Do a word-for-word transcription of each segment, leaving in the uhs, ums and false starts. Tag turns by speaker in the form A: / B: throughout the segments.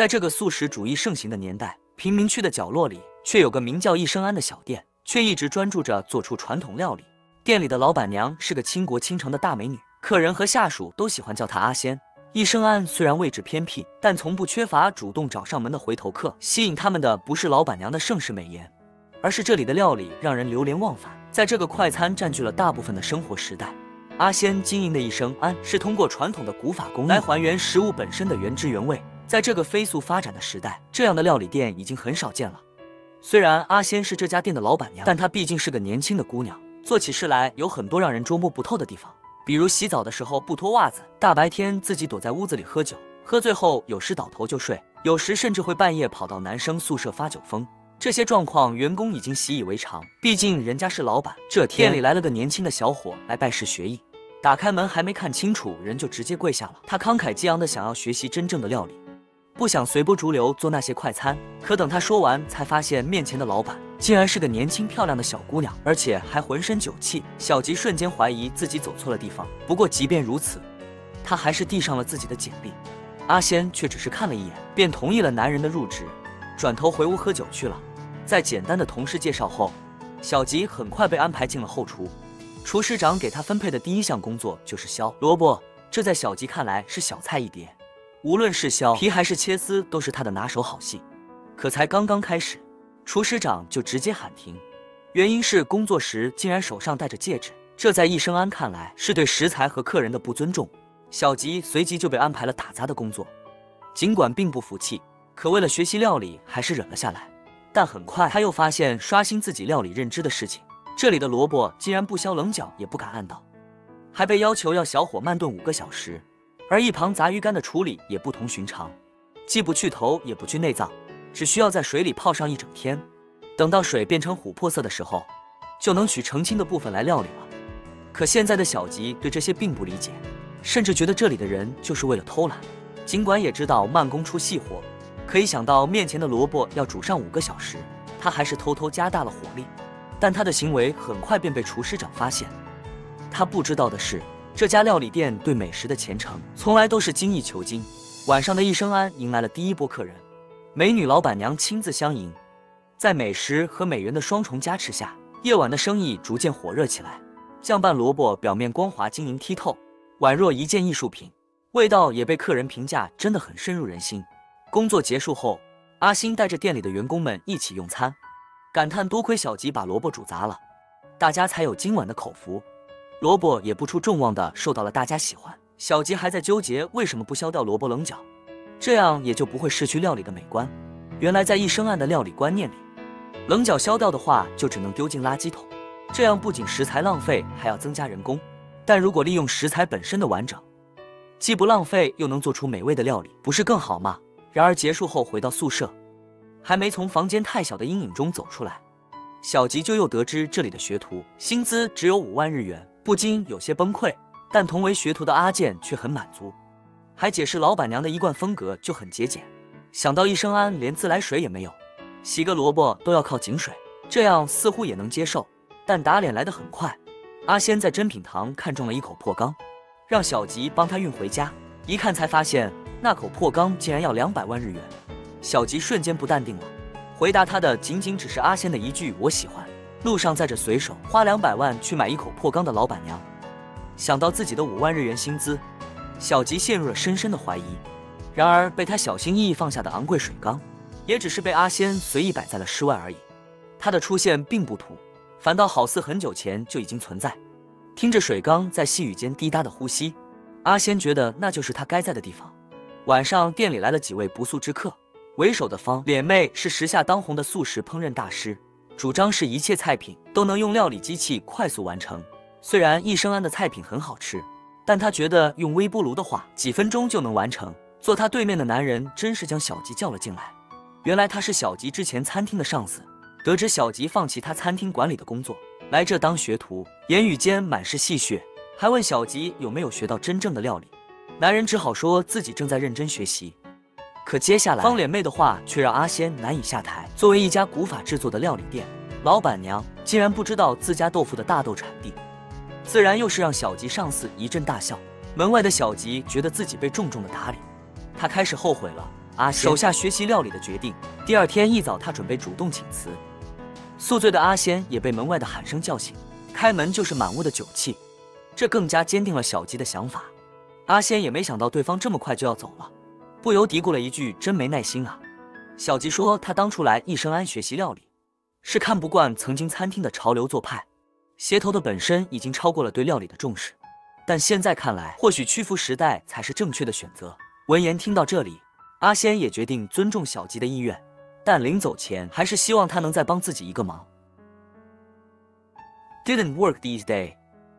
A: 在这个素食主义盛行的年代，贫民区的角落里却有个名叫益生庵的小店，却一直专注着做出传统料理。店里的老板娘是个倾国倾城的大美女，客人和下属都喜欢叫她阿仙。益生庵虽然位置偏僻，但从不缺乏主动找上门的回头客。吸引他们的不是老板娘的盛世美颜，而是这里的料理让人流连忘返。在这个快餐占据了大部分的生活时代，阿仙经营的益生庵是通过传统的古法工艺来还原食物本身的原汁原味。在这个飞速发展的时代，这样的料理店已经很少见了。虽然阿仙是这家店的老板娘，但她毕竟是个年轻的姑娘，做起事来有很多让人捉摸不透的地方。比如洗澡的时候不脱袜子，大白天自己躲在屋子里喝酒，喝醉后有时倒头就睡，有时甚至会半夜跑到男生宿舍发酒疯。这些状况员工已经习以为常，毕竟人家是老板。这天店里来了个年轻的小伙来拜师学艺，打开门还没看清楚，人就直接跪下了。他慷慨激昂的想要学习真正的料理，不想随波逐流做那些快餐。可等他说完，才发现面前的老板竟然是个年轻漂亮的小姑娘，而且还浑身酒气。小吉瞬间怀疑自己走错了地方，不过即便如此，他还是递上了自己的简历。阿仙却只是看了一眼，便同意了男人的入职，转头回屋喝酒去了。在简单的同事介绍后，小吉很快被安排进了后厨。厨师长给他分配的第一项工作就是削萝卜，这在小吉看来是小菜一碟，无论是削皮还是切丝都是他的拿手好戏。可才刚刚开始，厨师长就直接喊停，原因是工作时竟然手上戴着戒指，这在益生庵看来是对食材和客人的不尊重。小吉随即就被安排了打杂的工作，尽管并不服气，可为了学习料理还是忍了下来。但很快他又发现刷新自己料理认知的事情，这里的萝卜竟然不削棱角也不敢按刀，还被要求要小火慢炖五个小时。而一旁杂鱼干的处理也不同寻常，既不去头也不去内脏，只需要在水里泡上一整天，等到水变成琥珀色的时候，就能取澄清的部分来料理了。可现在的小吉对这些并不理解，甚至觉得这里的人就是为了偷懒。尽管也知道慢工出细活，可一想到面前的萝卜要煮上五个小时，他还是偷偷加大了火力。但他的行为很快便被厨师长发现。他不知道的是，这家料理店对美食的虔诚从来都是精益求精。晚上的益生庵迎来了第一波客人，美女老板娘亲自相迎。在美食和美元的双重加持下，夜晚的生意逐渐火热起来。酱拌萝卜表面光滑晶莹剔透，宛若一件艺术品，味道也被客人评价真的很深入人心。工作结束后，阿星带着店里的员工们一起用餐，感叹多亏小吉把萝卜煮砸了，大家才有今晚的口福。萝卜也不出众望的受到了大家喜欢。小吉还在纠结为什么不削掉萝卜棱角，这样也就不会失去料理的美观。原来在益生庵的料理观念里，棱角削掉的话就只能丢进垃圾桶，这样不仅食材浪费，还要增加人工。但如果利用食材本身的完整，既不浪费又能做出美味的料理，不是更好吗？然而结束后回到宿舍，还没从房间太小的阴影中走出来，小吉就又得知这里的学徒薪资只有五万日元，不禁有些崩溃。但同为学徒的阿健却很满足，还解释老板娘的一贯风格就很节俭。想到益生庵连自来水也没有，洗个萝卜都要靠井水，这样似乎也能接受。但打脸来得很快，阿仙在珍品堂看中了一口破缸，让小吉帮他运回家。一看才发现那口破缸竟然要两百万日元，小吉瞬间不淡定了。回答他的仅仅只是阿仙的一句我喜欢。路上载着随手花两百万去买一口破缸的老板娘，想到自己的五万日元薪资，小吉陷入了深深的怀疑。然而被他小心翼翼放下的昂贵水缸，也只是被阿仙随意摆在了室外而已。他的出现并不土，反倒好似很久前就已经存在。听着水缸在细雨间滴答的呼吸，阿仙觉得那就是他该在的地方。晚上店里来了几位不速之客，为首的方脸妹是时下当红的素食烹饪大师，主张是一切菜品都能用料理机器快速完成。虽然益生庵的菜品很好吃，但他觉得用微波炉的话几分钟就能完成。坐他对面的男人真是将小吉叫了进来，原来他是小吉之前餐厅的上司。得知小吉放弃他餐厅管理的工作，来这当学徒，言语间满是戏谑，还问小吉有没有学到真正的料理。男人只好说自己正在认真学习。可接下来方脸妹的话却让阿仙难以下台。作为一家古法制作的料理店，老板娘竟然不知道自家豆腐的大豆产地，自然又是让小吉上司一阵大笑。门外的小吉觉得自己被重重的打脸，他开始后悔了， 阿仙手下学习料理的决定。第二天一早，他准备主动请辞。宿醉的阿仙也被门外的喊声叫醒，开门就是满屋的酒气，这更加坚定了小吉的想法。阿仙也没想到对方这么快就要走了，不由嘀咕了一句：“真没耐心啊。”小吉说，他当初来益生庵学习料理，是看不惯曾经餐厅的潮流做派，鞋头的本身已经超过了对料理的重视，但现在看来，或许屈服时代才是正确的选择。闻言听到这里，阿仙也决定尊重小吉的意愿，但临走前还是希望他能再帮自己一个忙。Didn't work these days。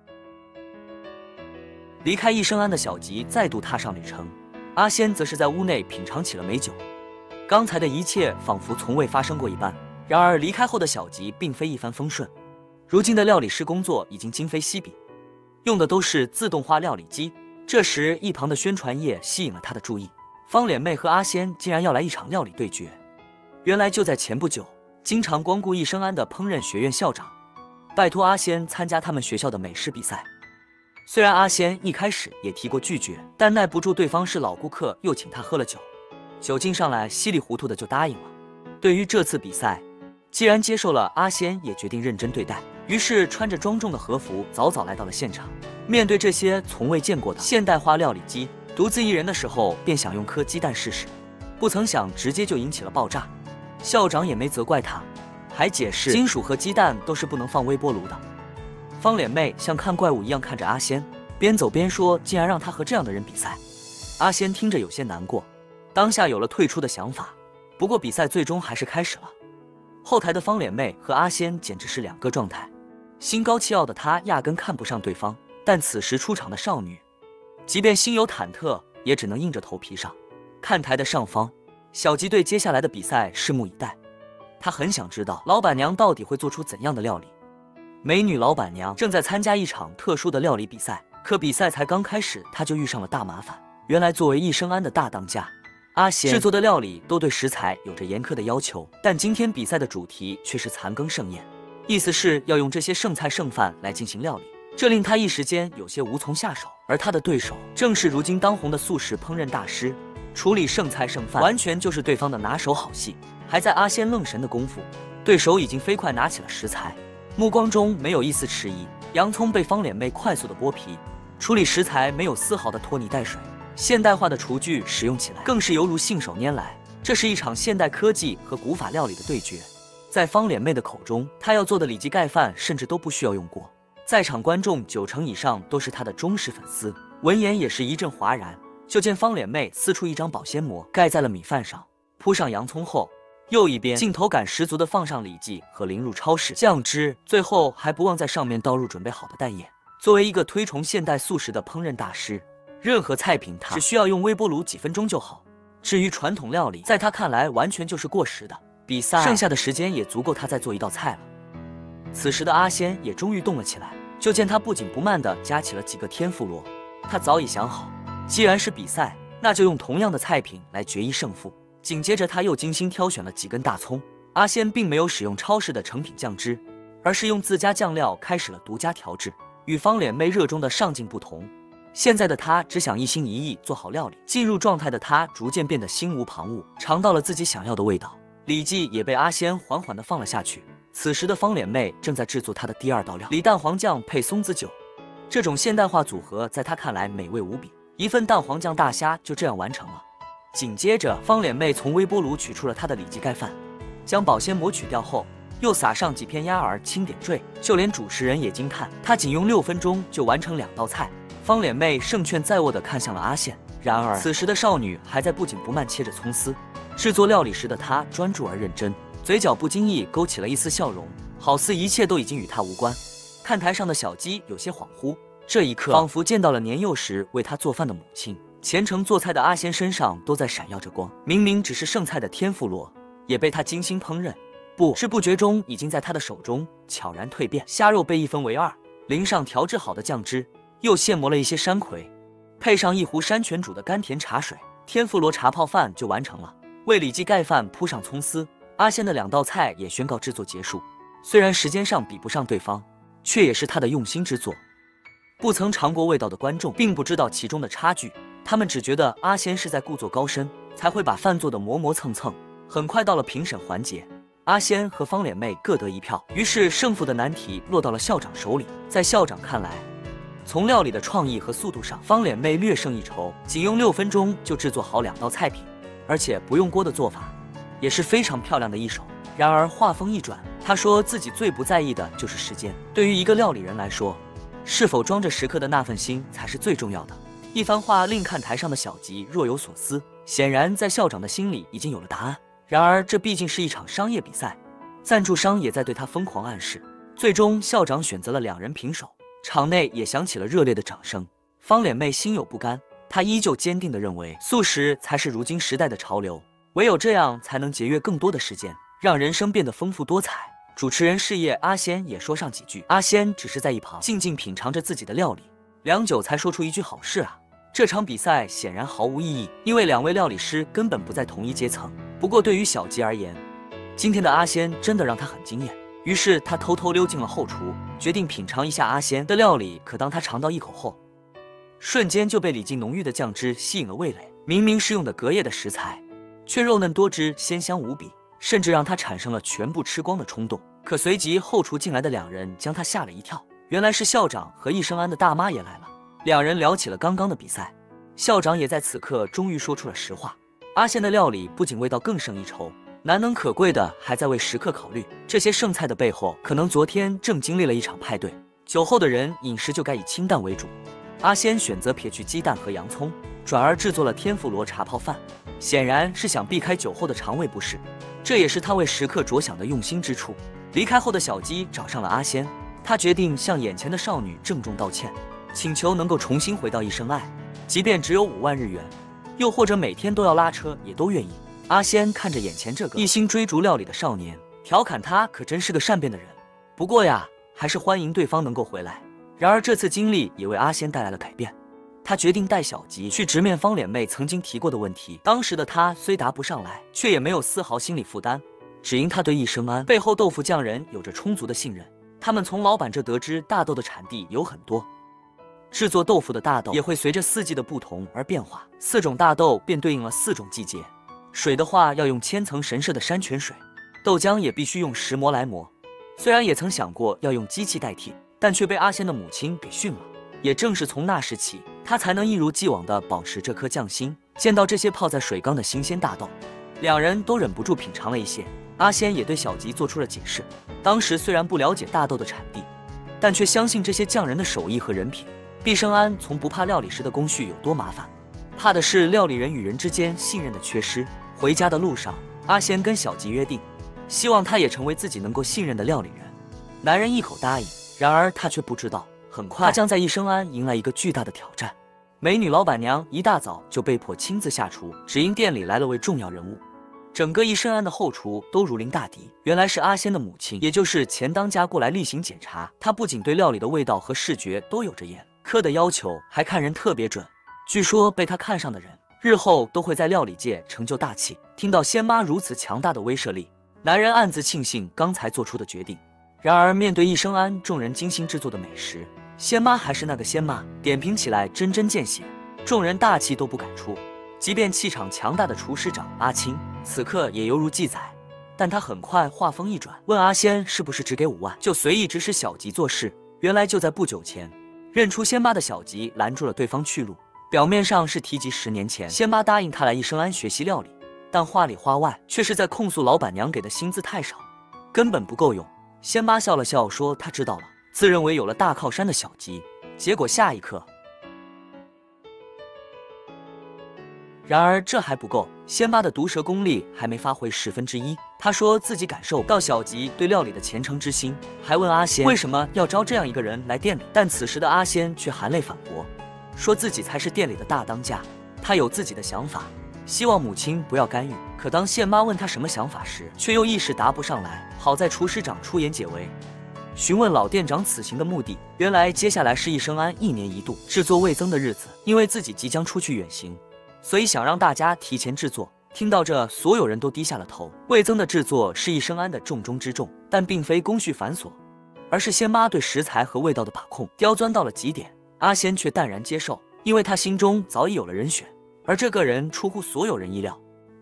A: 离开益生庵的小吉再度踏上旅程，阿仙则是在屋内品尝起了美酒。刚才的一切仿佛从未发生过一般。然而离开后的小吉并非一帆风顺，如今的料理师工作已经今非昔比，用的都是自动化料理机。这时一旁的宣传页吸引了他的注意，方脸妹和阿仙竟然要来一场料理对决。原来就在前不久，经常光顾益生庵的烹饪学院校长拜托阿仙参加他们学校的美食比赛。虽然阿仙一开始也提过拒绝，但耐不住对方是老顾客，又请他喝了酒，酒劲上来，稀里糊涂的就答应了。对于这次比赛，既然接受了，阿仙也决定认真对待，于是穿着庄重的和服，早早来到了现场。面对这些从未见过的现代化料理机，独自一人的时候便想用颗鸡蛋试试，不曾想直接就引起了爆炸。校长也没责怪他，还解释金属和鸡蛋都是不能放微波炉的。方脸妹像看怪物一样看着阿仙，边走边说，竟然让他和这样的人比赛。阿仙听着有些难过，当下有了退出的想法。不过比赛最终还是开始了。后台的方脸妹和阿仙简直是两个状态，心高气傲的她压根看不上对方，但此时出场的少女，即便心有忐忑，也只能硬着头皮上。看台的上方，小吉对接下来的比赛拭目以待，他很想知道老板娘到底会做出怎样的料理。美女老板娘正在参加一场特殊的料理比赛，可比赛才刚开始，她就遇上了大麻烦。原来作为益生庵的大当家，阿仙制作的料理都对食材有着严苛的要求，但今天比赛的主题却是残羹剩宴，意思是要用这些剩菜剩饭来进行料理，这令他一时间有些无从下手。而他的对手正是如今当红的素食烹饪大师，处理剩菜剩饭完全就是对方的拿手好戏。还在阿仙愣神的功夫，对手已经飞快拿起了食材，目光中没有一丝迟疑。洋葱被方脸妹快速的剥皮，处理食材没有丝毫的拖泥带水，现代化的厨具使用起来更是犹如信手拈来。这是一场现代科技和古法料理的对决。在方脸妹的口中，她要做的里脊盖饭甚至都不需要用锅。在场观众九成以上都是她的忠实粉丝，闻言也是一阵哗然。就见方脸妹撕出一张保鲜膜盖在了米饭上，铺上洋葱后，又一边镜头感十足的放上里脊和淋入超市酱汁，最后还不忘在上面倒入准备好的蛋液。作为一个推崇现代素食的烹饪大师，任何菜品他只需要用微波炉几分钟就好。至于传统料理，在他看来完全就是过时的。比赛剩下的时间也足够他再做一道菜了。此时的阿仙也终于动了起来，就见他不紧不慢地夹起了几个天妇罗。他早已想好，既然是比赛，那就用同样的菜品来决一胜负。紧接着他又精心挑选了几根大葱。阿仙并没有使用超市的成品酱汁，而是用自家酱料开始了独家调制。与方脸妹热衷的上进不同，现在的他只想一心一意做好料理。进入状态的他逐渐变得心无旁骛，尝到了自己想要的味道。里脊也被阿仙缓缓地放了下去。此时的方脸妹正在制作她的第二道料——李蛋黄酱配松子酒。这种现代化组合在她看来美味无比，一份蛋黄酱大虾就这样完成了。紧接着，方脸妹从微波炉取出了她的里脊盖饭，将保鲜膜取掉后，又撒上几片鸭儿轻点缀，就连主持人也惊叹，她仅用六分钟就完成两道菜。方脸妹胜券在握地看向了阿仙，然而此时的少女还在不紧不慢切着葱丝。制作料理时的她专注而认真，嘴角不经意勾起了一丝笑容，好似一切都已经与她无关。看台上的小鸡有些恍惚，这一刻仿佛见到了年幼时为她做饭的母亲。虔诚做菜的阿仙身上都在闪耀着光，明明只是剩菜的天妇罗，也被他精心烹饪，不知不觉中已经在他的手中悄然蜕变。虾肉被一分为二，淋上调制好的酱汁，又现磨了一些山葵，配上一壶山泉煮的甘甜茶水，天妇罗茶泡饭就完成了。为里脊盖饭铺上葱丝，阿仙的两道菜也宣告制作结束。虽然时间上比不上对方，却也是他的用心之作。不曾尝过味道的观众并不知道其中的差距，他们只觉得阿仙是在故作高深， 才会把饭做得磨磨蹭蹭。很快到了评审环节，阿仙和方脸妹各得一票，于是胜负的难题落到了校长手里。在校长看来，从料理的创意和速度上，方脸妹略胜一筹，仅用六分钟就制作好两道菜品，而且不用锅的做法也是非常漂亮的一手。然而话锋一转，他说自己最不在意的就是时间。对于一个料理人来说，是否装着食客的那份心才是最重要的。一番话令看台上的小吉若有所思，显然在校长的心里已经有了答案。然而这毕竟是一场商业比赛，赞助商也在对他疯狂暗示。最终校长选择了两人平手，场内也响起了热烈的掌声。方脸妹心有不甘，她依旧坚定地认为素食才是如今时代的潮流，唯有这样才能节约更多的时间，让人生变得丰富多彩。主持人事业阿仙也说上几句，阿仙只是在一旁静静品尝着自己的料理，良久才说出一句好事啊。这场比赛显然毫无意义，因为两位料理师根本不在同一阶层。不过对于小吉而言，今天的阿仙真的让他很惊艳，于是他偷偷溜进了后厨，决定品尝一下阿仙的料理。可当他尝到一口后，瞬间就被里劲浓郁的酱汁吸引了味蕾。明明是用的隔夜的食材，却肉嫩多汁，鲜香无比，甚至让他产生了全部吃光的冲动。可随即后厨进来的两人将他吓了一跳，原来是校长和益生安的大妈也来了。两人聊起了刚刚的比赛，校长也在此刻终于说出了实话。阿仙的料理不仅味道更胜一筹，难能可贵的还在为食客考虑。这些剩菜的背后，可能昨天正经历了一场派对，酒后的人饮食就该以清淡为主。阿仙选择撇去鸡蛋和洋葱，转而制作了天妇罗茶泡饭，显然是想避开酒后的肠胃不适，这也是他为食客着想的用心之处。离开后的小鸡找上了阿仙，他决定向眼前的少女郑重道歉，请求能够重新回到一生爱，即便只有五万日元，又或者每天都要拉车也都愿意。阿仙看着眼前这个一心追逐料理的少年，调侃他可真是个善变的人。不过呀，还是欢迎对方能够回来。然而这次经历也为阿仙带来了改变，他决定带小吉去直面方脸妹曾经提过的问题。当时的他虽答不上来，却也没有丝毫心理负担，只因他对益生安背后豆腐匠人有着充足的信任。他们从老板这得知大豆的产地有很多，制作豆腐的大豆也会随着四季的不同而变化，四种大豆便对应了四种季节。水的话要用千层神社的山泉水，豆浆也必须用石磨来磨。虽然也曾想过要用机器代替，但却被阿仙的母亲给训了。也正是从那时起，他才能一如既往地保持这颗匠心。见到这些泡在水缸的新鲜大豆，两人都忍不住品尝了一些。阿仙也对小吉做出了解释，当时虽然不了解大豆的产地，但却相信这些匠人的手艺和人品。毕生安从不怕料理时的工序有多麻烦，怕的是料理人与人之间信任的缺失。回家的路上，阿仙跟小吉约定，希望他也成为自己能够信任的料理人。男人一口答应，然而他却不知道，很快他将在益生安迎来一个巨大的挑战。美女老板娘一大早就被迫亲自下厨，只因店里来了位重要人物。整个益生安的后厨都如临大敌，原来是阿仙的母亲，也就是前当家过来例行检查。她不仅对料理的味道和视觉都有着严苛的要求，还看人特别准。据说被她看上的人，日后都会在料理界成就大器。听到仙妈如此强大的威慑力，男人暗自庆幸刚才做出的决定。然而面对益生安众人精心制作的美食，仙妈还是那个仙妈，点评起来针针见血，众人大气都不敢出。即便气场强大的厨师长阿青此刻也犹如鸡仔，但他很快话锋一转，问阿仙是不是只给五万就随意指使小吉做事。原来就在不久前，认出仙妈的小吉拦住了对方去路，表面上是提及十年前仙妈答应他来益生安学习料理，但话里话外却是在控诉老板娘给的薪资太少，根本不够用。仙妈笑了笑说她知道了，自认为有了大靠山的小吉，结果下一刻，然而这还不够，仙妈的毒舌功力还没发挥十分之一。她说自己感受到小吉对料理的虔诚之心，还问阿仙为什么要招这样一个人来店里。但此时的阿仙却含泪反驳，说自己才是店里的大当家，他有自己的想法，希望母亲不要干预。可当仙妈问他什么想法时，却又一时答不上来。好在厨师长出言解围，询问老店长此行的目的。原来接下来是益生安一年一度制作味增的日子，因为自己即将出去远行，所以想让大家提前制作。听到这，所有人都低下了头。味增的制作是益生安的重中之重，但并非工序繁琐，而是仙妈对食材和味道的把控刁钻到了极点。阿仙却淡然接受，因为他心中早已有了人选，而这个人出乎所有人意料。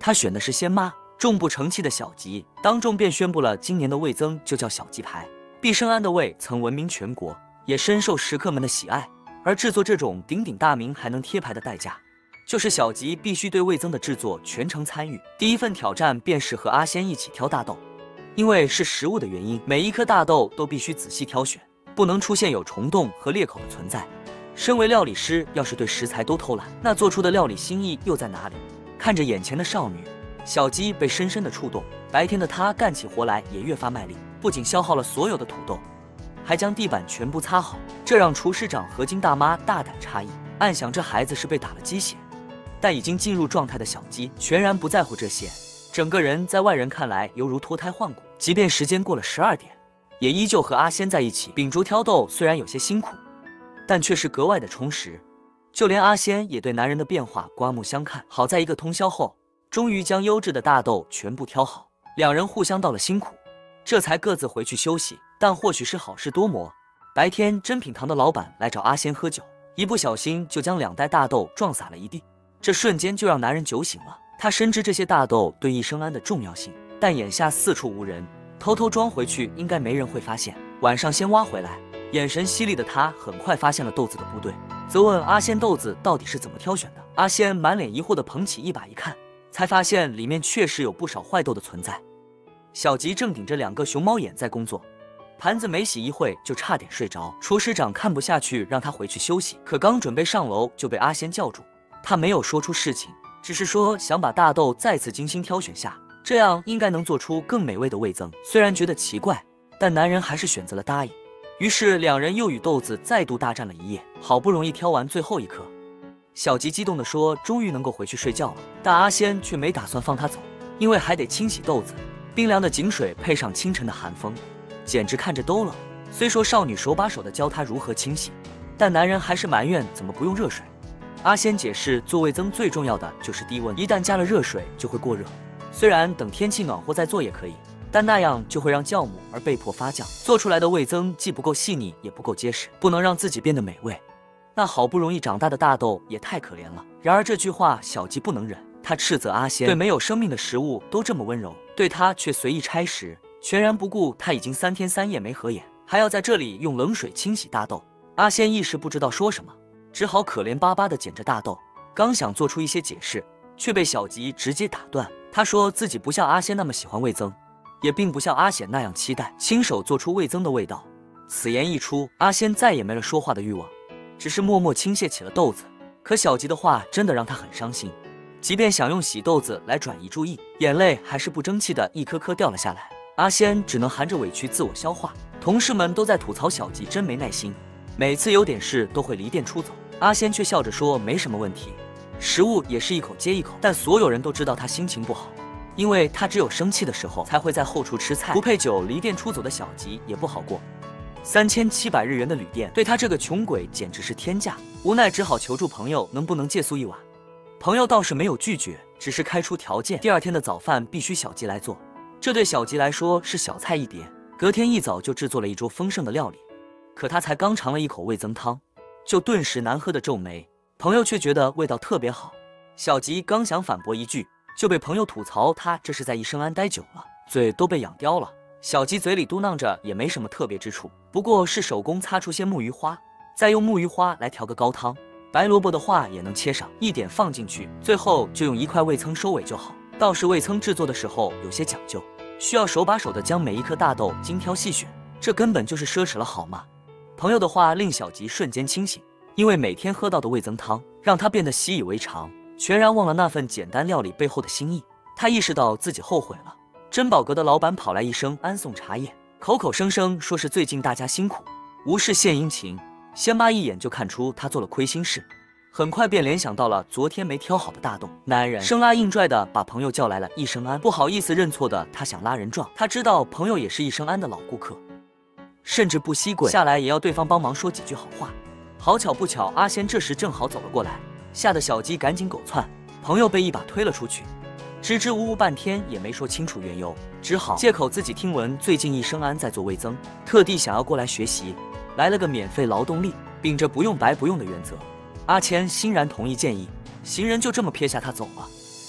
A: 他选的是仙妈。众不成器的小吉当众便宣布了今年的味增就叫小吉牌。必胜庵的味曾闻名全国，也深受食客们的喜爱。而制作这种鼎鼎大名还能贴牌的代价，就是小吉必须对味增的制作全程参与。第一份挑战便是和阿仙一起挑大豆，因为是食物的原因，每一颗大豆都必须仔细挑选，不能出现有虫洞和裂口的存在。身为料理师，要是对食材都偷懒，那做出的料理新意又在哪里？看着眼前的少女，小吉被深深的触动。白天的他干起活来也越发卖力，不仅消耗了所有的土豆，还将地板全部擦好，这让厨师长和金大妈大感诧异，暗想这孩子是被打了鸡血。但已经进入状态的小鸡全然不在乎这些，整个人在外人看来犹如脱胎换骨。即便时间过了十二点，也依旧和阿仙在一起秉烛挑豆，虽然有些辛苦，但却是格外的充实。就连阿仙也对男人的变化刮目相看。好在一个通宵后，终于将优质的大豆全部挑好，两人互相道了辛苦，这才各自回去休息。但或许是好事多磨，白天珍品堂的老板来找阿仙喝酒，一不小心就将两袋大豆撞洒了一地，这瞬间就让男人酒醒了。他深知这些大豆对益生庵的重要性，但眼下四处无人，偷偷装回去应该没人会发现，晚上先挖回来。眼神犀利的他很快发现了豆子的不对，责问阿仙豆子到底是怎么挑选的。阿仙满脸疑惑地捧起一把一看，才发现里面确实有不少坏豆的存在。小吉正顶着两个熊猫眼在工作，盘子没洗一会就差点睡着。厨师长看不下去，让他回去休息，可刚准备上楼就被阿仙叫住。他没有说出事情，只是说想把大豆再次精心挑选下，这样应该能做出更美味的味增。虽然觉得奇怪，但男人还是选择了答应。于是两人又与豆子再度大战了一夜，好不容易挑完最后一颗，小吉激动地说终于能够回去睡觉了。但阿仙却没打算放他走，因为还得清洗豆子。冰凉的井水配上清晨的寒风，简直看着都冷。虽说少女手把手地教他如何清洗，但男人还是埋怨怎么不用热水。阿仙解释做味增最重要的就是低温，一旦加了热水就会过热。虽然等天气暖和再做也可以，但那样就会让酵母而被迫发酵，做出来的味增既不够细腻也不够结实，不能让自己变得美味。那好不容易长大的大豆也太可怜了。然而这句话小吉不能忍，他斥责阿仙对没有生命的食物都这么温柔，对他却随意拆食，全然不顾他已经三天三夜没合眼，还要在这里用冷水清洗大豆。阿仙一时不知道说什么，只好可怜巴巴地捡着大豆，刚想做出一些解释，却被小吉直接打断。他说自己不像阿仙那么喜欢味增，也并不像阿显那样期待亲手做出味增的味道。此言一出，阿仙再也没了说话的欲望，只是默默倾泻起了豆子。可小吉的话真的让他很伤心，即便想用洗豆子来转移注意，眼泪还是不争气的一颗颗掉了下来。阿仙只能含着委屈自我消化。同事们都在吐槽小吉真没耐心，每次有点事都会离店出走，阿仙却笑着说没什么问题，食物也是一口接一口。但所有人都知道他心情不好，因为他只有生气的时候才会在后厨吃菜。不配酒离店出走的小吉也不好过，三千七百日元的旅店对他这个穷鬼简直是天价，无奈只好求助朋友能不能借宿一晚。朋友倒是没有拒绝，只是开出条件，第二天的早饭必须小吉来做。这对小吉来说是小菜一碟，隔天一早就制作了一桌丰盛的料理。可他才刚尝了一口味增汤，就顿时难喝的皱眉，朋友却觉得味道特别好。小吉刚想反驳一句，就被朋友吐槽他这是在益生庵待久了，嘴都被养刁了。小吉嘴里嘟囔着也没什么特别之处，不过是手工擦出些木鱼花，再用木鱼花来调个高汤。白萝卜的话也能切上一点放进去，最后就用一块味噌收尾就好。倒是味噌制作的时候有些讲究，需要手把手的将每一颗大豆精挑细选，这根本就是奢侈了好吗？朋友的话令小吉瞬间清醒，因为每天喝到的味增汤让他变得习以为常，全然忘了那份简单料理背后的心意。他意识到自己后悔了。珍宝阁的老板跑来一声安送茶叶，口口声声说是最近大家辛苦，无事献殷勤。仙妈一眼就看出他做了亏心事，很快便联想到了昨天没挑好的大豆。男人生拉硬拽的把朋友叫来了益生庵，不好意思认错的他想拉人撞，他知道朋友也是益生庵的老顾客，甚至不惜跪下来也要对方帮忙说几句好话。好巧不巧，阿仙这时正好走了过来，吓得小鸡赶紧狗窜，朋友被一把推了出去，支支吾吾半天也没说清楚缘由，只好借口自己听闻最近益生庵在做味增，特地想要过来学习，来了个免费劳动力，秉着不用白不用的原则。阿谦欣然同意建议，行人就这么撇下他走了。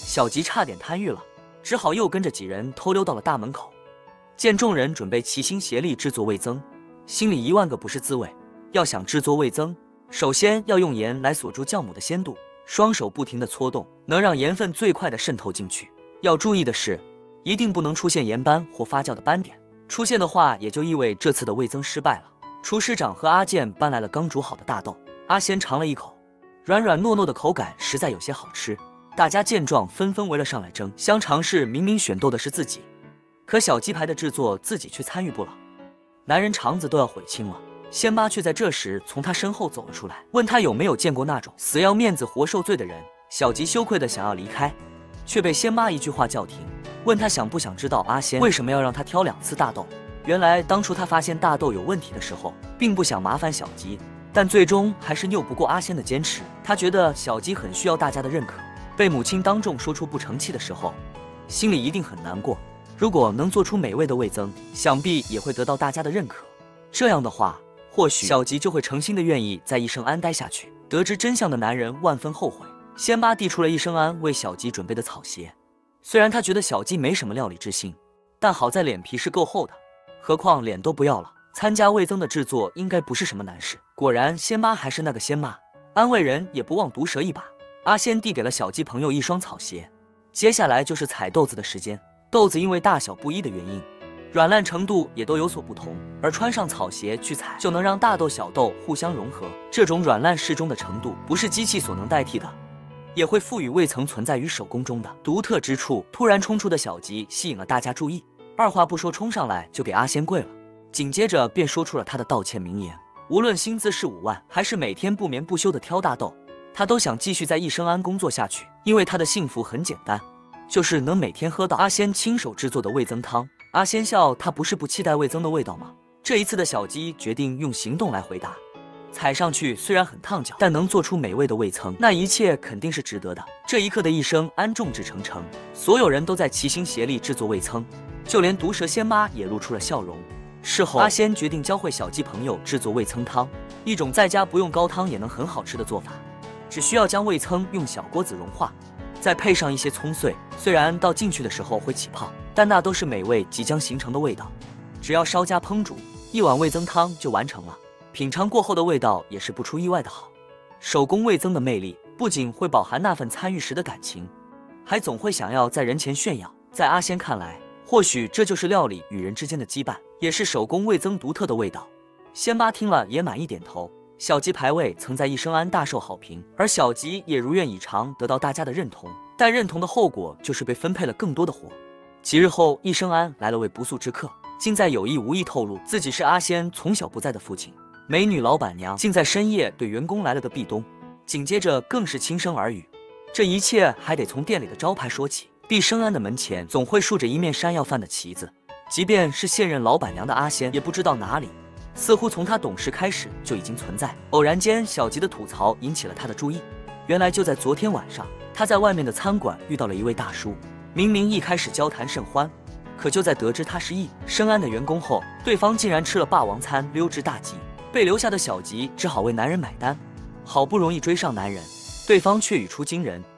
A: 小吉差点贪欲了，只好又跟着几人偷溜到了大门口。见众人准备齐心协力制作味增，心里一万个不是滋味。要想制作味增，首先要用盐来锁住酵母的鲜度，双手不停地搓动，能让盐分最快地渗透进去。要注意的是，一定不能出现盐斑或发酵的斑点，出现的话也就意味这次的味增失败了。厨师长和阿健搬来了刚煮好的大豆，阿仙尝了一口，软软糯糯的口感实在有些好吃。大家见状纷纷围了上来争相尝试，明明选豆的是自己，可小鸡排的制作自己却参与不了，男人肠子都要悔青了。仙妈却在这时从他身后走了出来，问他有没有见过那种死要面子活受罪的人。小吉羞愧的想要离开，却被仙妈一句话叫停，问他想不想知道阿仙为什么要让他挑两次大豆。原来当初他发现大豆有问题的时候，并不想麻烦小吉，但最终还是拗不过阿仙的坚持。他觉得小吉很需要大家的认可，被母亲当众说出不成器的时候，心里一定很难过。如果能做出美味的味增，想必也会得到大家的认可。这样的话，或许小吉就会诚心的愿意在益生庵待下去。得知真相的男人万分后悔。仙妈递出了益生庵为小吉准备的草鞋，虽然他觉得小鸡没什么料理之心，但好在脸皮是够厚的，何况脸都不要了，参加味增的制作应该不是什么难事。果然仙妈还是那个仙妈，安慰人也不忘毒舌一把。阿仙递给了小鸡朋友一双草鞋，接下来就是采豆子的时间。豆子因为大小不一的原因，软烂程度也都有所不同，而穿上草鞋去采，就能让大豆小豆互相融合。这种软烂适中的程度，不是机器所能代替的，也会赋予未曾存在于手工中的独特之处。突然冲出的小吉吸引了大家注意，二话不说冲上来就给阿仙跪了，紧接着便说出了他的道歉名言：无论薪资是五万，还是每天不眠不休的挑大豆，他都想继续在益生庵工作下去，因为他的幸福很简单，就是能每天喝到阿仙亲手制作的味增汤。阿仙笑，他不是不期待味增的味道吗？这一次的小鸡决定用行动来回答。踩上去虽然很烫脚，但能做出美味的味增，那一切肯定是值得的。这一刻的益生庵众志成城，所有人都在齐心协力制作味增，就连毒蛇仙妈也露出了笑容。事后，阿仙决定教会小鸡朋友制作味增汤，一种在家不用高汤也能很好吃的做法。只需要将味增用小锅子融化，再配上一些葱碎，虽然倒进去的时候会起泡，但那都是美味即将形成的味道。只要稍加烹煮，一碗味增汤就完成了。品尝过后的味道也是不出意外的好。手工味增的魅力不仅会饱含那份参与时的感情，还总会想要在人前炫耀。在阿仙看来，或许这就是料理与人之间的羁绊，也是手工味增独特的味道。仙妈听了也满意点头。小鸡排位曾在益生庵大受好评，而小吉也如愿以偿得到大家的认同，但认同的后果就是被分配了更多的活。几日后，益生庵来了位不速之客，竟在有意无意透露自己是阿仙从小不在的父亲。美女老板娘竟在深夜对员工来了个壁咚，紧接着更是轻声耳语。这一切还得从店里的招牌说起。益生庵的门前总会竖着一面山药饭的旗子，即便是现任老板娘的阿仙也不知道哪里，似乎从他懂事开始就已经存在。偶然间，小吉的吐槽引起了他的注意。原来就在昨天晚上，他在外面的餐馆遇到了一位大叔。明明一开始交谈甚欢，可就在得知他是益生庵的员工后，对方竟然吃了霸王餐溜之大吉。被留下的小吉只好为男人买单。好不容易追上男人，对方却语出惊人。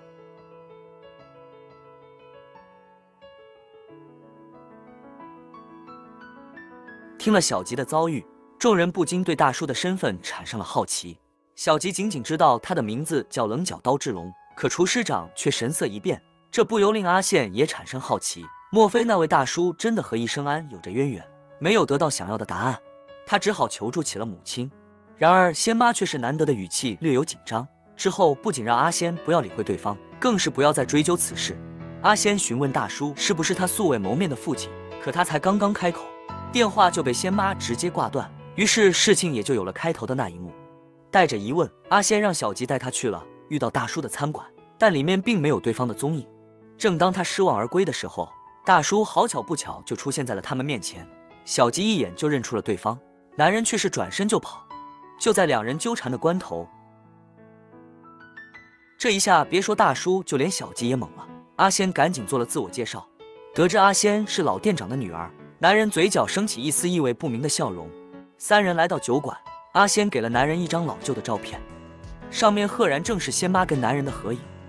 A: 听了小吉的遭遇，众人不禁对大叔的身份产生了好奇。小吉仅仅知道他的名字叫棱角刀之龙，可厨师长却神色一变，这不由令阿宪也产生好奇，莫非那位大叔真的和益生庵有着渊源？没有得到想要的答案，他只好求助起了母亲。然而仙妈却是难得的语气略有紧张，之后不仅让阿仙不要理会对方，更是不要再追究此事。阿仙询问大叔是不是他素未谋面的父亲，可他才刚刚开口，电话就被仙妈直接挂断，于是事情也就有了开头的那一幕。带着疑问，阿仙让小吉带他去了遇到大叔的餐馆，但里面并没有对方的踪影。正当他失望而归的时候，大叔好巧不巧就出现在了他们面前。小吉一眼就认出了对方，男人却是转身就跑。就在两人纠缠的关头，这一下别说大叔，就连小吉也懵了。阿仙赶紧做了自我介绍，得知阿仙是老店长的女儿，男人嘴角升起一丝意味不明的笑容。三人来到酒馆，阿仙给了男人一张老旧的照片，上面赫然正是仙妈跟男人的合影。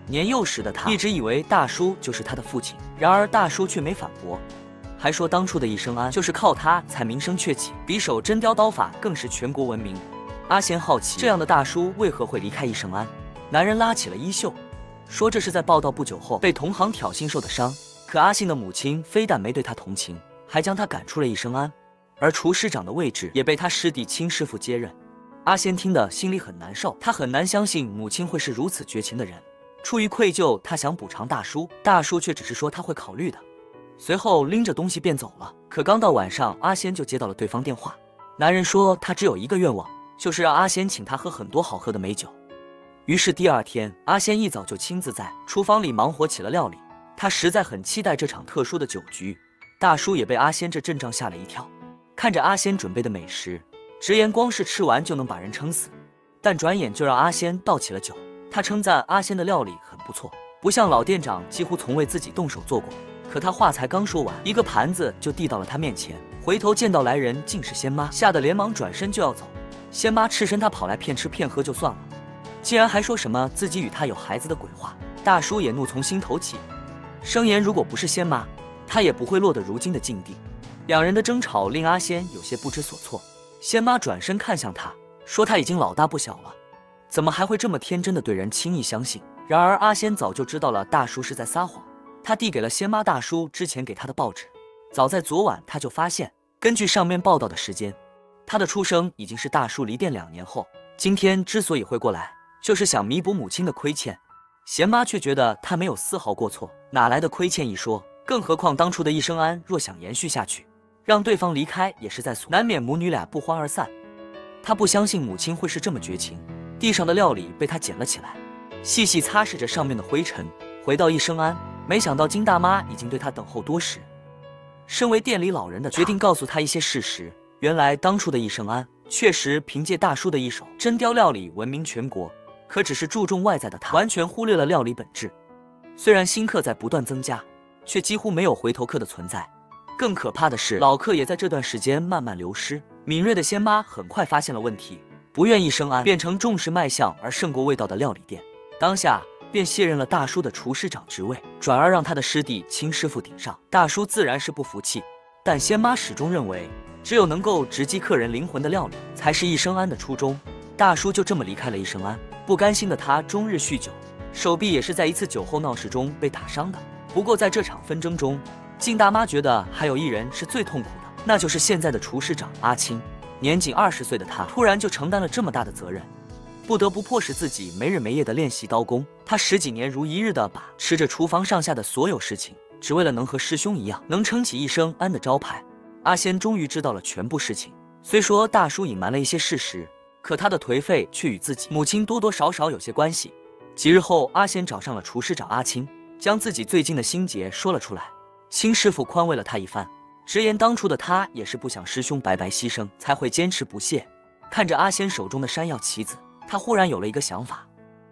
A: 年幼时的他一直以为大叔就是他的父亲，然而大叔却没反驳，还说当初的一生庵就是靠他才名声鹊起，匕首真雕刀法更是全国闻名。阿仙好奇这样的大叔为何会离开一生庵，男人拉起了衣袖，说这是在报道不久后被同行挑衅受的伤。可阿信的母亲非但没对他同情，还将他赶出了一生庵，而厨师长的位置也被他师弟亲师傅接任。阿仙听得心里很难受，他很难相信母亲会是如此绝情的人。出于愧疚，他想补偿大叔，大叔却只是说他会考虑的，随后拎着东西便走了。可刚到晚上，阿仙就接到了对方电话，男人说他只有一个愿望，就是让阿仙请他喝很多好喝的美酒。于是第二天，阿仙一早就亲自在厨房里忙活起了料理，他实在很期待这场特殊的酒局。大叔也被阿仙这阵仗吓了一跳，看着阿仙准备的美食，直言光是吃完就能把人撑死，但转眼就让阿仙倒起了酒。他称赞阿仙的料理很不错，不像老店长几乎从未自己动手做过。可他话才刚说完，一个盘子就递到了他面前，回头见到来人竟是仙妈，吓得连忙转身就要走。仙妈斥身他跑来骗吃骗喝就算了，竟然还说什么自己与他有孩子的鬼话。大叔也怒从心头起，声言如果不是仙妈，他也不会落得如今的境地。两人的争吵令阿仙有些不知所措。仙妈转身看向他，说他已经老大不小了，怎么还会这么天真的对人轻易相信？然而阿仙早就知道了大叔是在撒谎，他递给了仙妈大叔之前给他的报纸。早在昨晚他就发现，根据上面报道的时间，他的出生已经是大叔离店两年后。今天之所以会过来，就是想弥补母亲的亏欠。贤妈却觉得他没有丝毫过错，哪来的亏欠一说？更何况当初的一生庵若想延续下去，让对方离开也是在所难免，母女俩不欢而散。他不相信母亲会是这么绝情。地上的料理被他捡了起来，细细擦拭着上面的灰尘，回到一生庵，没想到金大妈已经对他等候多时。身为店里老人的他决定告诉他一些事实。原来当初的一生庵确实凭借大叔的一手真雕料理闻名全国，可只是注重外在的他完全忽略了料理本质。虽然新客在不断增加，却几乎没有回头客的存在。更可怕的是，老客也在这段时间慢慢流失。敏锐的仙妈很快发现了问题，不愿一生庵变成重视卖相而胜过味道的料理店，当下便卸任了大叔的厨师长职位，转而让他的师弟亲师傅顶上。大叔自然是不服气，但仙妈始终认为，只有能够直击客人灵魂的料理才是一生庵的初衷。大叔就这么离开了一生庵。不甘心的他终日酗酒，手臂也是在一次酒后闹事中被打伤的。不过在这场纷争中，靳大妈觉得还有一人是最痛苦的，那就是现在的厨师长阿青。年仅二十岁的他突然就承担了这么大的责任，不得不迫使自己没日没夜的练习刀工。他十几年如一日的把持着厨房上下的所有事情，只为了能和师兄一样能撑起一生庵的招牌。阿仙终于知道了全部事情，虽说大叔隐瞒了一些事实，可他的颓废却与自己母亲多多少少有些关系。几日后，阿仙找上了厨师长阿青，将自己最近的心结说了出来。青师傅宽慰了他一番，直言当初的他也是不想师兄白白牺牲，才会坚持不懈。看着阿仙手中的山药棋子，他忽然有了一个想法。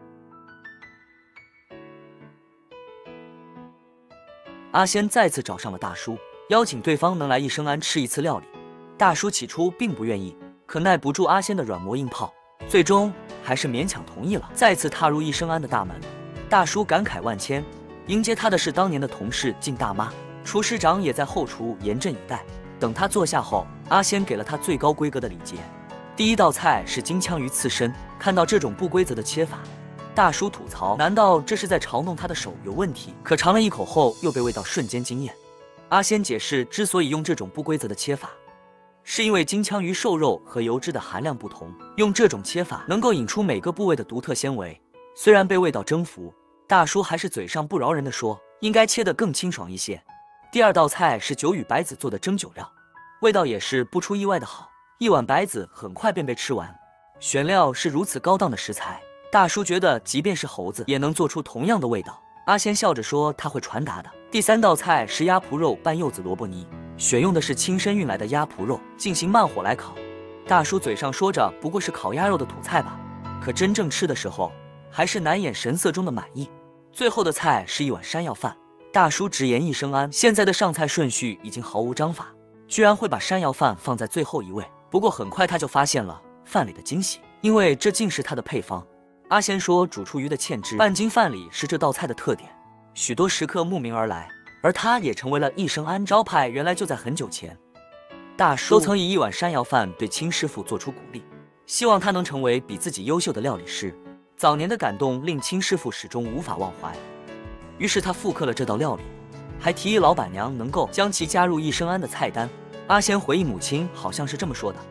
A: 阿仙再次找上了大叔，邀请对方能来一生庵吃一次料理。大叔起初并不愿意，可耐不住阿仙的软磨硬泡，最终还是勉强同意了。再次踏入一生庵的大门，大叔感慨万千。迎接他的是当年的同事靳大妈，厨师长也在后厨严阵以待。等他坐下后，阿仙给了他最高规格的礼节。第一道菜是金枪鱼刺身，看到这种不规则的切法，大叔吐槽，难道这是在嘲弄他的手有问题？可尝了一口后，又被味道瞬间惊艳。阿仙解释，之所以用这种不规则的切法，是因为金枪鱼瘦肉和油脂的含量不同，用这种切法能够引出每个部位的独特纤维。虽然被味道征服，大叔还是嘴上不饶人地说，应该切得更清爽一些。第二道菜是酒与白子做的蒸酒料，味道也是不出意外的好，一碗白子很快便被吃完。选料是如此高档的食材，大叔觉得即便是猴子也能做出同样的味道。阿仙笑着说他会传达的。第三道菜是鸭脯肉拌柚子萝卜泥，选用的是亲身运来的鸭脯肉，进行慢火来烤。大叔嘴上说着不过是烤鸭肉的土菜吧，可真正吃的时候还是难掩神色中的满意。最后的菜是一碗山药饭，大叔直言一生庵现在的上菜顺序已经毫无章法，居然会把山药饭放在最后一位。不过很快他就发现了饭里的惊喜，因为这竟是他的配方。 阿仙说，煮出鱼的芡汁半斤饭里是这道菜的特点，许多食客慕名而来，而它也成为了益生庵招牌。原来就在很久前，大叔都曾以一碗山药饭对亲师傅做出鼓励，希望他能成为比自己优秀的料理师。早年的感动令亲师傅始终无法忘怀，于是他复刻了这道料理，还提议老板娘能够将其加入益生庵的菜单。阿仙回忆母亲好像是这么说的。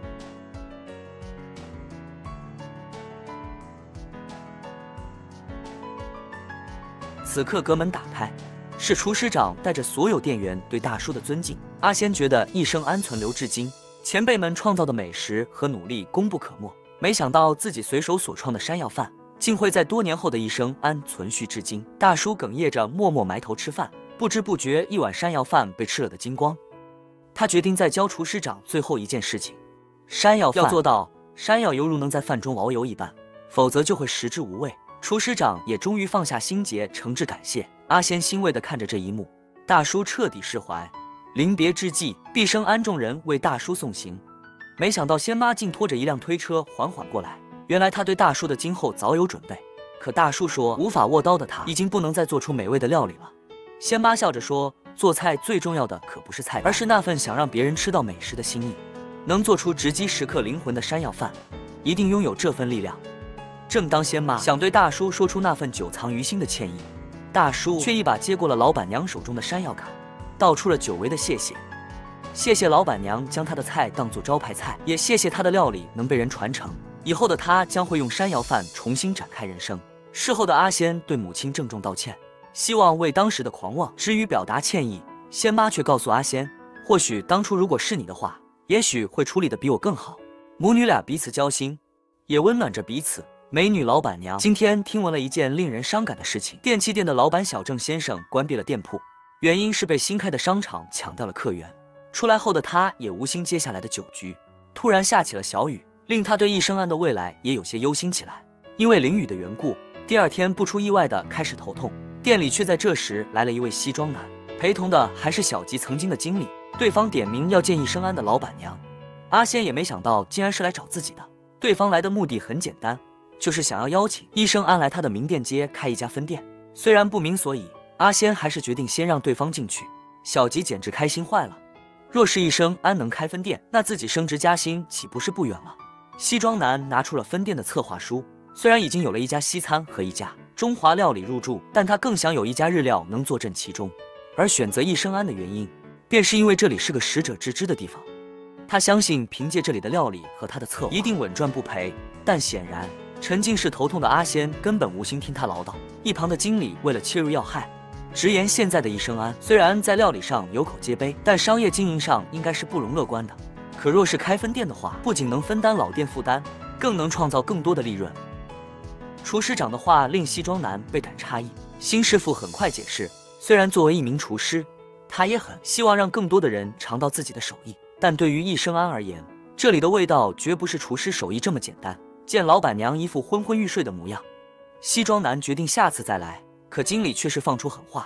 A: 此刻阁门打开，是厨师长带着所有店员对大叔的尊敬。阿仙觉得益生庵存留至今，前辈们创造的美食和努力功不可没。没想到自己随手所创的山药饭，竟会在多年后的益生庵存续至今。大叔哽咽着，默默埋头吃饭，不知不觉一碗山药饭被吃了个精光。他决定再教厨师长最后一件事情：山药饭要做到山药犹如能在饭中遨游一般，否则就会食之无味。厨师长也终于放下心结，诚挚感谢。阿仙欣慰地看着这一幕，大叔彻底释怀。临别之际，毕生庵众人为大叔送行，没想到仙妈竟拖着一辆推车缓缓过来。原来他对大叔的今后早有准备，可大叔说，无法握刀的他已经不能再做出美味的料理了。仙妈笑着说，做菜最重要的可不是菜而是那份想让别人吃到美食的心意。能做出直击食客灵魂的山药饭，一定拥有这份力量。正当仙妈想对大叔说出那份久藏于心的歉意，大叔却一把接过了老板娘手中的山药杆，道出了久违的谢谢。谢谢老板娘将他的菜当作招牌菜，也谢谢他的料理能被人传承。以后的他将会用山药饭重新展开人生。事后的阿仙对母亲郑重道歉，希望为当时的狂妄之语表达歉意。仙妈却告诉阿仙，或许当初如果是你的话，也许会处理得比我更好。母女俩彼此交心，也温暖着彼此。美女老板娘今天听闻了一件令人伤感的事情，电器店的老板小郑先生关闭了店铺，原因是被新开的商场抢掉了客源。出来后的他也无心接下来的酒局，突然下起了小雨，令他对益生庵的未来也有些忧心起来。因为淋雨的缘故，第二天不出意外的开始头痛，店里却在这时来了一位西装男，陪同的还是小吉曾经的经理。对方点名要见益生庵的老板娘，阿仙也没想到竟然是来找自己的。对方来的目的很简单，就是想要邀请益生庵来他的名店街开一家分店。虽然不明所以，阿仙还是决定先让对方进去。小吉简直开心坏了，若是益生庵能开分店，那自己升职加薪岂不是不远了？西装男拿出了分店的策划书，虽然已经有了一家西餐和一家中华料理入驻，但他更想有一家日料能坐镇其中。而选择益生庵的原因，便是因为这里是个使者知之的地方。他相信凭借这里的料理和他的策划，一定稳赚不赔。但显然沉浸式头痛的阿仙根本无心听他唠叨。一旁的经理为了切入要害，直言现在的益生庵虽然在料理上有口皆碑，但商业经营上应该是不容乐观的。可若是开分店的话，不仅能分担老店负担，更能创造更多的利润。厨师长的话令西装男倍感诧异。新师傅很快解释，虽然作为一名厨师，他也很希望让更多的人尝到自己的手艺，但对于益生庵而言，这里的味道绝不是厨师手艺这么简单。见老板娘一副昏昏欲睡的模样，西装男决定下次再来，可经理却是放出狠话。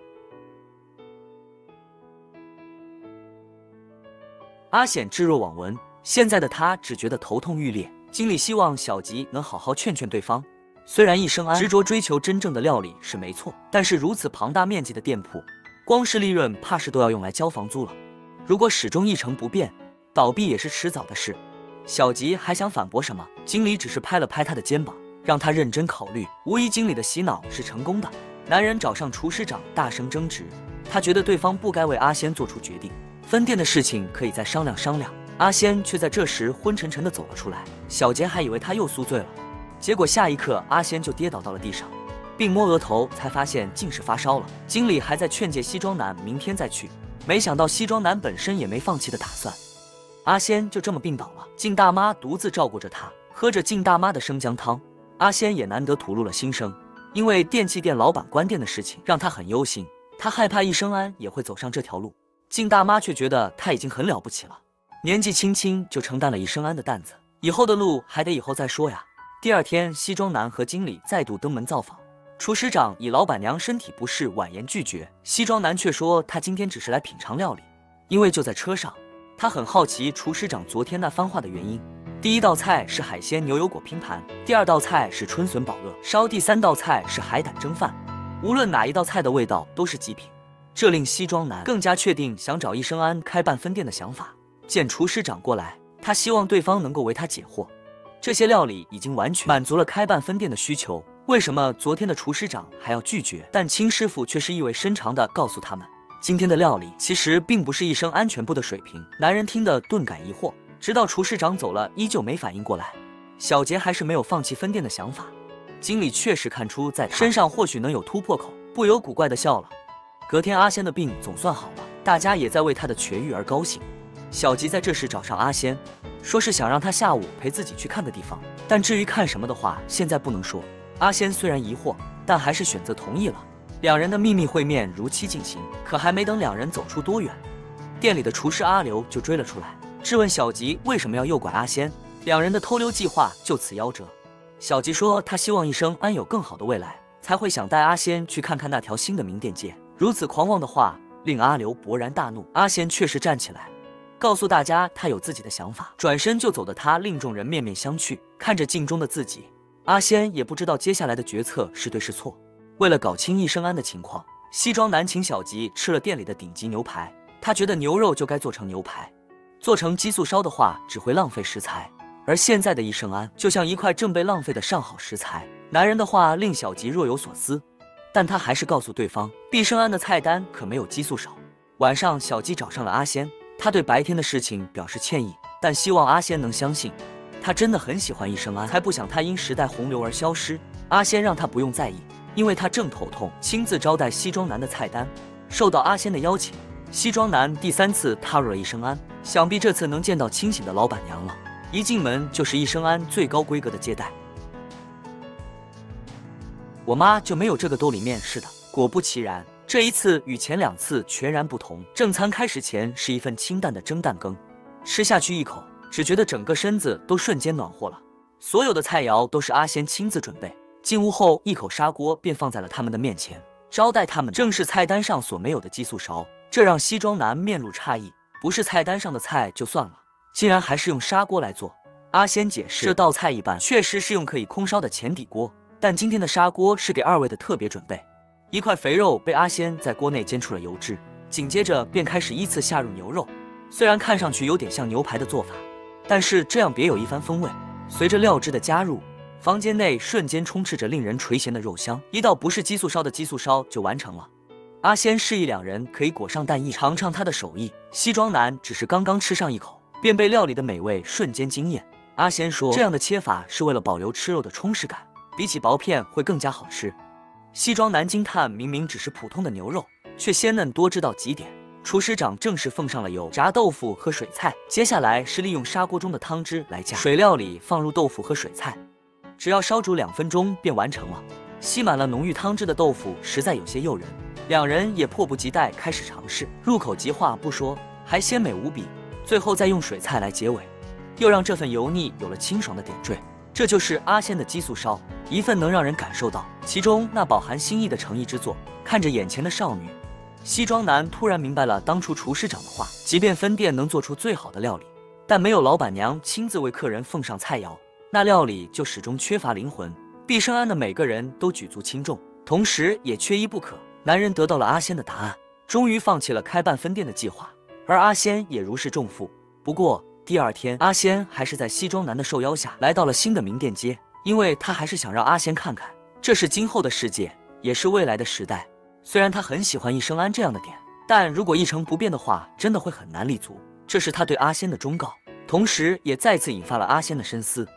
A: 阿显置若罔闻，现在的他只觉得头痛欲裂。经理希望小吉能好好劝劝对方。虽然益生庵执着追求真正的料理是没错，但是如此庞大面积的店铺，光是利润怕是都要用来交房租了。如果始终一成不变，倒闭也是迟早的事。小吉还想反驳什么，经理只是拍了拍他的肩膀，让他认真考虑。无疑经理的洗脑是成功的。男人找上厨师长大声争执，他觉得对方不该为阿仙做出决定，分店的事情可以再商量商量。阿仙却在这时昏沉沉地走了出来，小杰还以为他又宿醉了，结果下一刻阿仙就跌倒到了地上，并摸额头才发现竟是发烧了。经理还在劝诫西装男明天再去，没想到西装男本身也没放弃的打算。阿仙就这么病倒了，靳大妈独自照顾着他，喝着靳大妈的生姜汤。阿仙也难得吐露了心声，因为电器店老板关店的事情让他很忧心，他害怕益生庵也会走上这条路。靳大妈却觉得他已经很了不起了，年纪轻轻就承担了益生庵的担子，以后的路还得以后再说呀。第二天，西装男和经理再度登门造访，厨师长以老板娘身体不适婉言拒绝，西装男却说他今天只是来品尝料理。因为就在车上，他很好奇厨师长昨天那番话的原因。 第一道菜是海鲜牛油果拼盘，第二道菜是春笋宝乐烧，第三道菜是海胆蒸饭。无论哪一道菜的味道都是极品，这令西装男更加确定想找益生庵开办分店的想法。见厨师长过来，他希望对方能够为他解惑。这些料理已经完全满足了开办分店的需求，为什么昨天的厨师长还要拒绝？但青师傅却是意味深长地告诉他们，今天的料理其实并不是益生庵全部的水平。男人听得顿感疑惑，直到厨师长走了，依旧没反应过来。小杰还是没有放弃分店的想法。经理确实看出在他身上或许能有突破口，不由古怪地笑了。隔天阿仙的病总算好了，大家也在为他的痊愈而高兴。小吉在这时找上阿仙，说是想让他下午陪自己去看个地方，但至于看什么的话，现在不能说。阿仙虽然疑惑，但还是选择同意了。两人的秘密会面如期进行，可还没等两人走出多远，店里的厨师阿刘就追了出来，质问小吉为什么要诱拐阿仙，两人的偷溜计划就此夭折。小吉说他希望益生庵有更好的未来，才会想带阿仙去看看那条新的名店街。如此狂妄的话令阿刘勃然大怒。阿仙确实站起来告诉大家他有自己的想法，转身就走的他令众人面面相觑。看着镜中的自己，阿仙也不知道接下来的决策是对是错。为了搞清益生庵的情况，西装男请小吉吃了店里的顶级牛排，他觉得牛肉就该做成牛排，做成激素烧的话只会浪费食材，而现在的益生庵就像一块正被浪费的上好食材。男人的话令小吉若有所思，但他还是告诉对方益生庵的菜单可没有激素烧。晚上小吉找上了阿仙，他对白天的事情表示歉意，但希望阿仙能相信他真的很喜欢益生庵，才不想他因时代洪流而消失。阿仙让他不用在意，因为他正头痛，亲自招待西装男的菜单。受到阿仙的邀请，西装男第三次踏入了益生庵，想必这次能见到清醒的老板娘了。一进门就是益生庵最高规格的接待，我妈就没有这个兜里面似的。果不其然，这一次与前两次全然不同。正餐开始前是一份清淡的蒸蛋羹，吃下去一口，只觉得整个身子都瞬间暖和了。所有的菜肴都是阿仙亲自准备。进屋后，一口砂锅便放在了他们的面前，招待他们正是菜单上所没有的激素烧，这让西装男面露诧异。不是菜单上的菜就算了，竟然还是用砂锅来做。阿仙解释，这道菜一般确实是用可以空烧的前底锅，但今天的砂锅是给二位的特别准备。一块肥肉被阿仙在锅内煎出了油脂，紧接着便开始依次下入牛肉。虽然看上去有点像牛排的做法，但是这样别有一番风味。随着料汁的加入，房间内瞬间充斥着令人垂涎的肉香，一道不是激素烧的激素烧就完成了。阿仙示意两人可以裹上蛋液尝尝他的手艺，西装男只是刚刚吃上一口，便被料理的美味瞬间惊艳。阿仙说这样的切法是为了保留吃肉的充实感，比起薄片会更加好吃。西装男惊叹，明明只是普通的牛肉，却鲜嫩多汁到极点。厨师长正式奉上了油炸豆腐和水菜，接下来是利用砂锅中的汤汁来加水料里放入豆腐和水菜，只要烧煮两分钟便完成了。吸满了浓郁汤汁的豆腐实在有些诱人，两人也迫不及待开始尝试。入口即化不说，还鲜美无比，最后再用水菜来结尾，又让这份油腻有了清爽的点缀。这就是阿仙的激素烧，一份能让人感受到其中那饱含心意的诚意之作。看着眼前的少女，西装男突然明白了当初厨师长的话，即便分店能做出最好的料理，但没有老板娘亲自为客人奉上菜肴，那料理就始终缺乏灵魂。毕生安的每个人都举足轻重，同时也缺一不可。男人得到了阿仙的答案，终于放弃了开办分店的计划，而阿仙也如释重负。不过第二天，阿仙还是在西装男的受邀下来到了新的名店街，因为他还是想让阿仙看看，这是今后的世界，也是未来的时代。虽然他很喜欢益生庵这样的店，但如果一成不变的话，真的会很难立足。这是他对阿仙的忠告，同时也再次引发了阿仙的深思。